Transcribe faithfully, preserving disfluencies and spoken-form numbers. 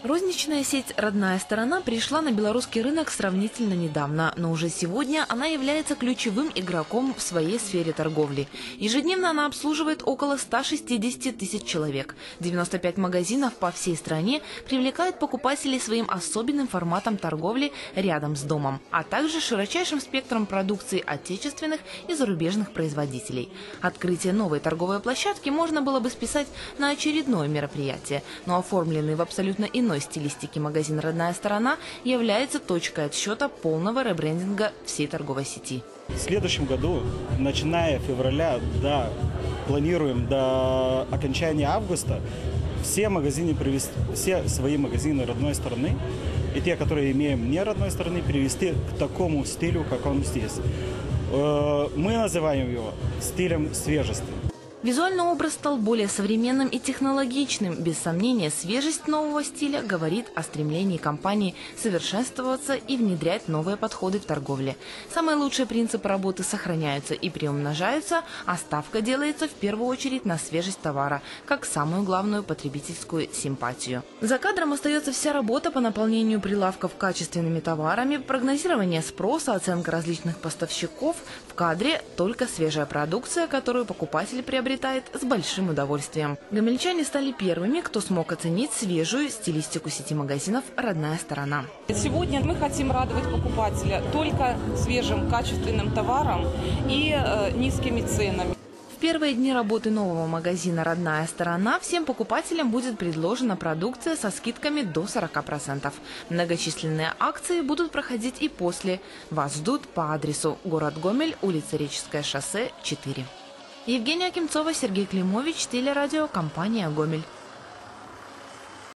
Розничная сеть «Родная сторона» пришла на белорусский рынок сравнительно недавно, но уже сегодня она является ключевым игроком в своей сфере торговли. Ежедневно она обслуживает около ста шестидесяти тысяч человек. девяносто пять магазинов по всей стране привлекают покупателей своим особенным форматом торговли рядом с домом, а также широчайшим спектром продукции отечественных и зарубежных производителей. Открытие новой торговой площадки можно было бы списать на очередное мероприятие, но оформленный в абсолютно иной стилистике магазин «Родная сторона» является точкой отсчета полного ребрендинга всей торговой сети. В следующем году, начиная февраля, до, планируем до окончания августа все магазины привести, все свои магазины «Родной стороны» и те, которые имеем не «Родной стороны», перевести к такому стилю, как он здесь. Мы называем его стилем свежести. Визуальный образ стал более современным и технологичным. Без сомнения, свежесть нового стиля говорит о стремлении компании совершенствоваться и внедрять новые подходы в торговле. Самые лучшие принципы работы сохраняются и приумножаются, а ставка делается в первую очередь на свежесть товара, как самую главную потребительскую симпатию. За кадром остается вся работа по наполнению прилавков качественными товарами, прогнозирование спроса, оценка различных поставщиков. В кадре только свежая продукция, которую покупатель приобретает с большим удовольствием. Гомельчане стали первыми, кто смог оценить свежую стилистику сети магазинов «Родная сторона». Сегодня мы хотим радовать покупателя только свежим, качественным товаром и э, низкими ценами. В первые дни работы нового магазина «Родная сторона» всем покупателям будет предложена продукция со скидками до сорока процентов. Многочисленные акции будут проходить и после. Вас ждут по адресу город Гомель, улица Реческое шоссе, четыре. Евгения Акимцова, Сергей Климович, телерадио, компания «Гомель».